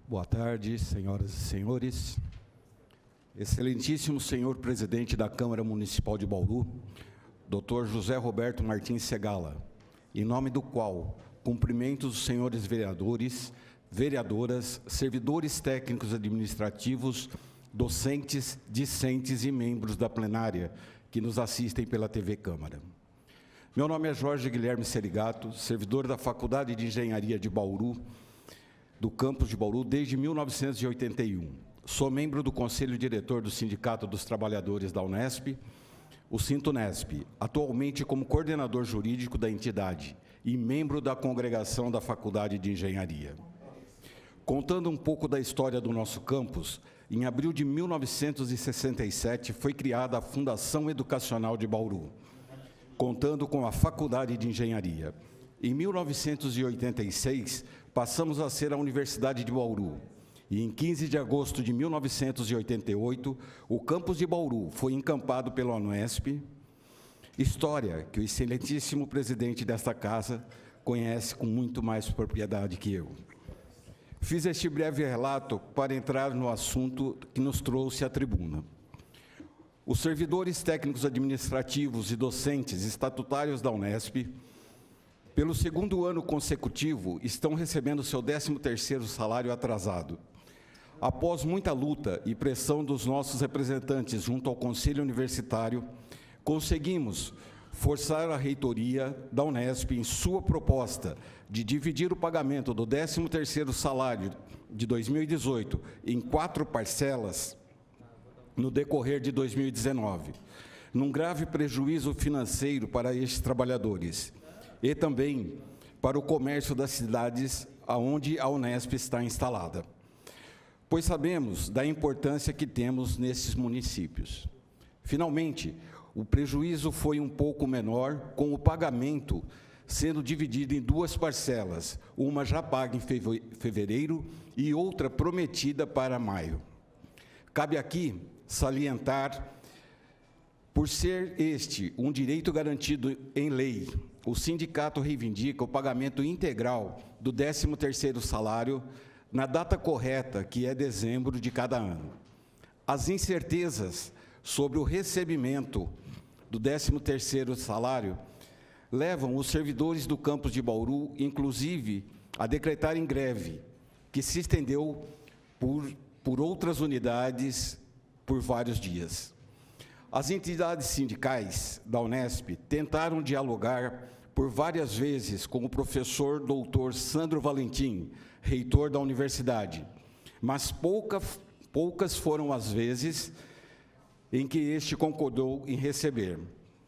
Boa tarde, senhoras e senhores. Excelentíssimo senhor presidente da Câmara Municipal de Bauru, Dr. José Roberto Martins Segala, em nome do qual cumprimento os senhores vereadores, vereadoras, servidores técnicos administrativos, docentes, discentes e membros da plenária que nos assistem pela TV Câmara. Meu nome é Jorge Guilherme Serigato, servidor da Faculdade de Engenharia de Bauru, do campus de Bauru, desde 1981. Sou membro do Conselho Diretor do Sindicato dos Trabalhadores da Unesp, o Sintunesp, atualmente como coordenador jurídico da entidade e membro da congregação da Faculdade de Engenharia. Contando um pouco da história do nosso campus, em abril de 1967 foi criada a Fundação Educacional de Bauru, contando com a Faculdade de Engenharia. Em 1986, passamos a ser a Universidade de Bauru. E em 15 de agosto de 1988, o campus de Bauru foi encampado pela Unesp, história que o excelentíssimo presidente desta casa conhece com muito mais propriedade que eu. Fiz este breve relato para entrar no assunto que nos trouxe à tribuna. Os servidores técnicos administrativos e docentes estatutários da Unesp, pelo segundo ano consecutivo, estão recebendo seu 13º salário atrasado. Após muita luta e pressão dos nossos representantes junto ao Conselho Universitário, conseguimos forçar a reitoria da Unesp em sua proposta de dividir o pagamento do 13º salário de 2018 em 4 parcelas no decorrer de 2019, num grave prejuízo financeiro para estes trabalhadores e também para o comércio das cidades onde a Unesp está instalada, pois sabemos da importância que temos nesses municípios. Finalmente, o prejuízo foi um pouco menor, com o pagamento sendo dividido em 2 parcelas, uma já paga em fevereiro e outra prometida para maio. Cabe aqui salientar, por ser este um direito garantido em lei, o sindicato reivindica o pagamento integral do 13º salário na data correta, que é dezembro de cada ano. As incertezas sobre o recebimento do 13º salário levam os servidores do campus de Bauru, inclusive, a decretarem greve, que se estendeu por outras unidades por vários dias. As entidades sindicais da Unesp tentaram dialogar por várias vezes com o professor doutor Sandro Valentim, reitor da universidade, mas poucas foram as vezes em que este concordou em receber.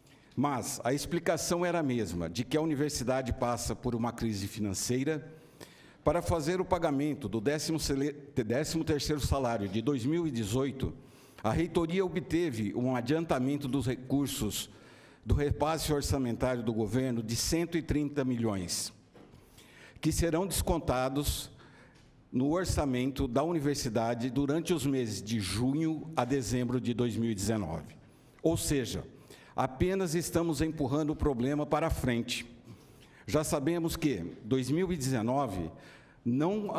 Mas a explicação era a mesma, de que a universidade passa por uma crise financeira. Para fazer o pagamento do 13º salário de 2018, a reitoria obteve um adiantamento dos recursos do repasse orçamentário do governo de 130 milhões, que serão descontados no orçamento da universidade durante os meses de junho a dezembro de 2019. Ou seja, apenas estamos empurrando o problema para frente. Já sabemos que, em 2019, não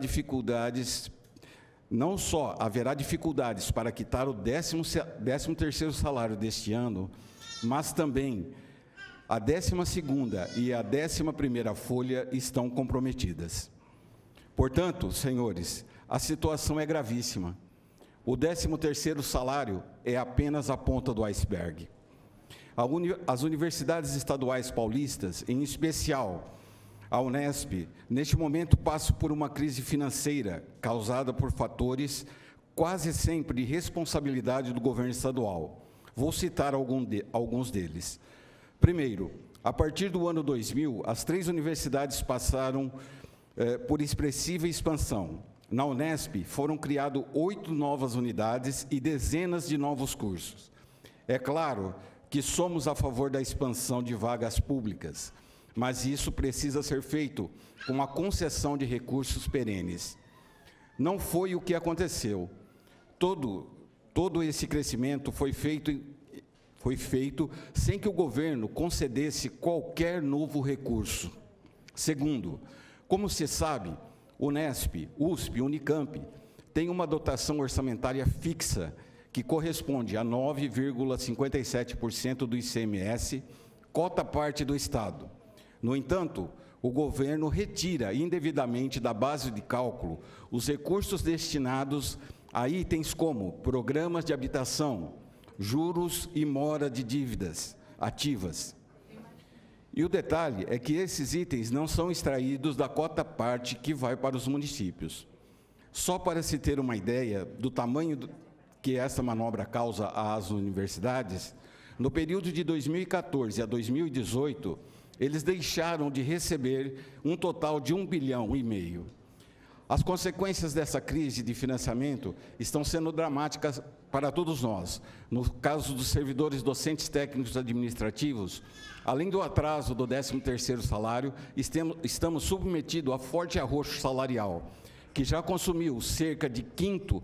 só haverá dificuldades para quitar o 13º salário deste ano, mas também a 12ª e a 11ª folha estão comprometidas. Portanto, senhores, a situação é gravíssima. O 13º salário é apenas a ponta do iceberg. As universidades estaduais paulistas, em especial a Unesp, neste momento passam por uma crise financeira causada por fatores quase sempre de responsabilidade do governo estadual. Vou citar alguns deles. Primeiro, a partir do ano 2000, as 3 universidades passaram por expressiva expansão. Na Unesp, foram criadas 8 novas unidades e dezenas de novos cursos. É claro que somos a favor da expansão de vagas públicas, mas isso precisa ser feito com a concessão de recursos perenes. Não foi o que aconteceu. Todo esse crescimento foi feito sem que o governo concedesse qualquer novo recurso. Segundo, como se sabe, Unesp, USP, Unicamp têm uma dotação orçamentária fixa que corresponde a 9,57% do ICMS, cota parte do Estado. No entanto, o governo retira indevidamente da base de cálculo os recursos destinados a itens como programas de habitação, juros e mora de dívidas ativas. E o detalhe é que esses itens não são extraídos da cota parte que vai para os municípios. Só para se ter uma ideia do tamanho que essa manobra causa às universidades, no período de 2014 a 2018, eles deixaram de receber um total de 1,5 bilhão. As consequências dessa crise de financiamento estão sendo dramáticas para todos nós. No caso dos servidores docentes técnicos administrativos, além do atraso do 13º salário, estamos submetidos a forte arroxo salarial, que já consumiu cerca de quinto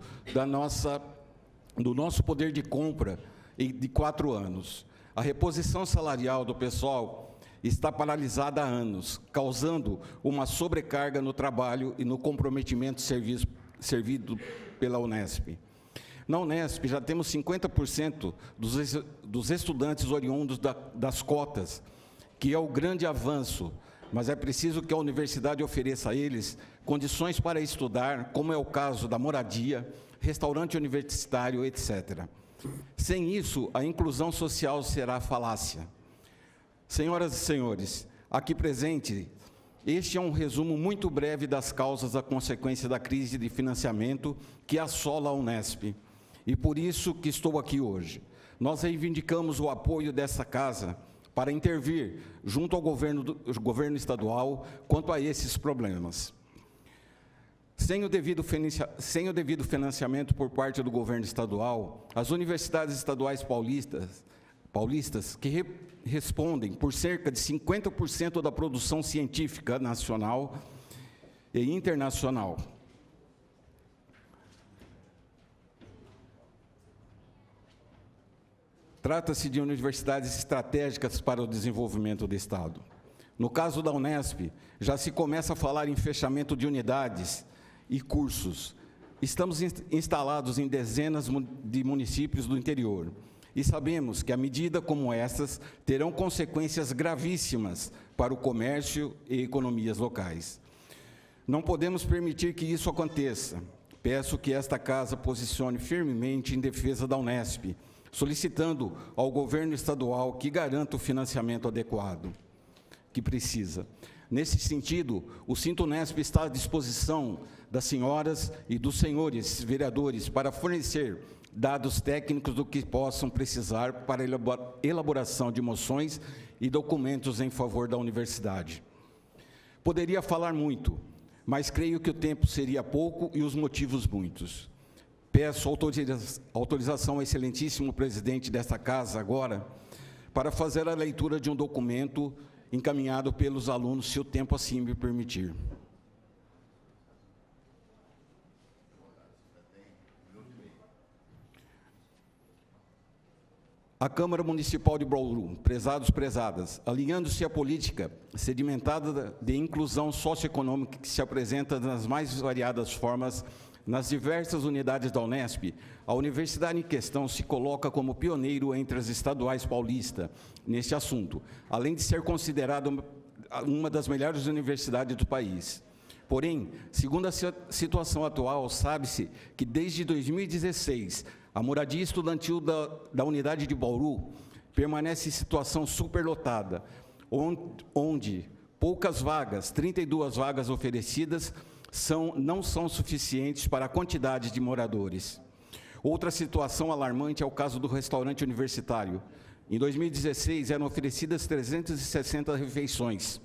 do nosso poder de compra de 4 anos. A reposição salarial do pessoal está paralisada há anos, causando uma sobrecarga no trabalho e no comprometimento servido pela Unesp. Na Unesp, já temos 50% dos estudantes oriundos das cotas, que é o grande avanço, mas é preciso que a universidade ofereça a eles condições para estudar, como é o caso da moradia, restaurante universitário, etc. Sem isso, a inclusão social será falácia. Senhoras e senhores, aqui presente, este é um resumo muito breve das causas da consequência da crise de financiamento que assola a Unesp. E por isso que estou aqui hoje. Nós reivindicamos o apoio dessa casa para intervir junto ao governo estadual quanto a esses problemas. Sem o devido financiamento por parte do governo estadual, as universidades estaduais paulistas que respondem por cerca de 50% da produção científica nacional e internacional. Trata-se de universidades estratégicas para o desenvolvimento do Estado. No caso da Unesp, já se começa a falar em fechamento de unidades e cursos. Estamos instalados em dezenas de municípios do interior e sabemos que, a medida como essas, terão consequências gravíssimas para o comércio e economias locais. Não podemos permitir que isso aconteça. Peço que esta casa posicione firmemente em defesa da Unesp, solicitando ao governo estadual que garanta o financiamento adequado que precisa. Nesse sentido, o Sintunesp está à disposição das senhoras e dos senhores vereadores para fornecer dados técnicos do que possam precisar para elaboração de moções e documentos em favor da universidade. Poderia falar muito, mas creio que o tempo seria pouco e os motivos muitos. Peço autorização ao excelentíssimo presidente desta casa agora para fazer a leitura de um documento encaminhado pelos alunos, se o tempo assim me permitir. A Câmara Municipal de Bauru, prezados, prezadas, alinhando-se à política sedimentada de inclusão socioeconômica que se apresenta nas mais variadas formas nas diversas unidades da Unesp, a universidade em questão se coloca como pioneiro entre as estaduais paulistas neste assunto, além de ser considerada uma das melhores universidades do país. Porém, segundo a situação atual, sabe-se que desde 2016, a moradia estudantil da unidade de Bauru permanece em situação superlotada, onde poucas vagas, 32 vagas oferecidas, não são suficientes para a quantidade de moradores. Outra situação alarmante é o caso do restaurante universitário. Em 2016, eram oferecidas 360 refeições,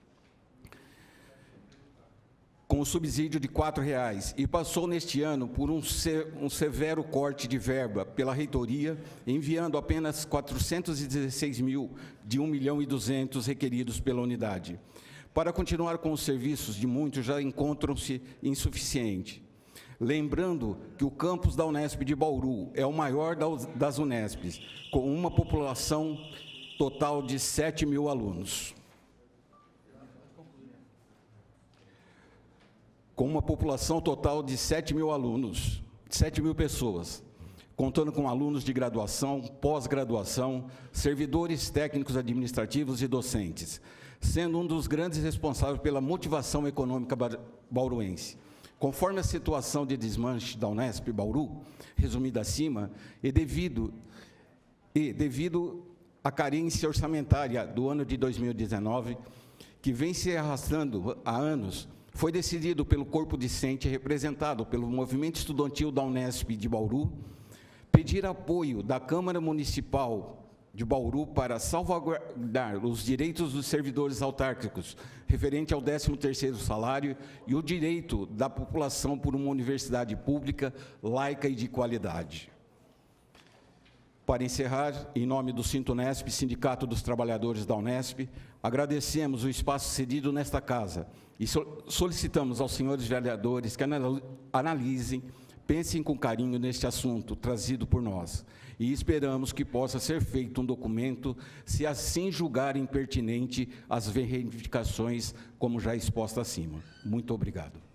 com o subsídio de R$ 4,00, e passou neste ano por um severo corte de verba pela reitoria, enviando apenas 416 mil de 1.200.000 requeridos pela unidade. Para continuar com os serviços de muitos já encontram-se insuficientes. Lembrando que o campus da Unesp de Bauru é o maior das Unesps, com uma população total de 7.000 alunos. com uma população total de 7 mil alunos, 7 mil pessoas, contando com alunos de graduação, pós-graduação, servidores técnicos administrativos e docentes, sendo um dos grandes responsáveis pela motivação econômica bauruense. Conforme a situação de desmanche da Unesp Bauru, resumida acima, e devido à carência orçamentária do ano de 2019, que vem se arrastando há anos, foi decidido pelo corpo discente, representado pelo movimento estudantil da Unesp de Bauru, pedir apoio da Câmara Municipal de Bauru para salvaguardar os direitos dos servidores autárquicos, referente ao 13º salário e o direito da população por uma universidade pública, laica e de qualidade. Para encerrar, em nome do Sintunesp, Sindicato dos Trabalhadores da Unesp, agradecemos o espaço cedido nesta casa e solicitamos aos senhores vereadores que analisem, pensem com carinho neste assunto trazido por nós e esperamos que possa ser feito um documento, se assim julgarem pertinente as reivindicações, como já exposta acima. Muito obrigado.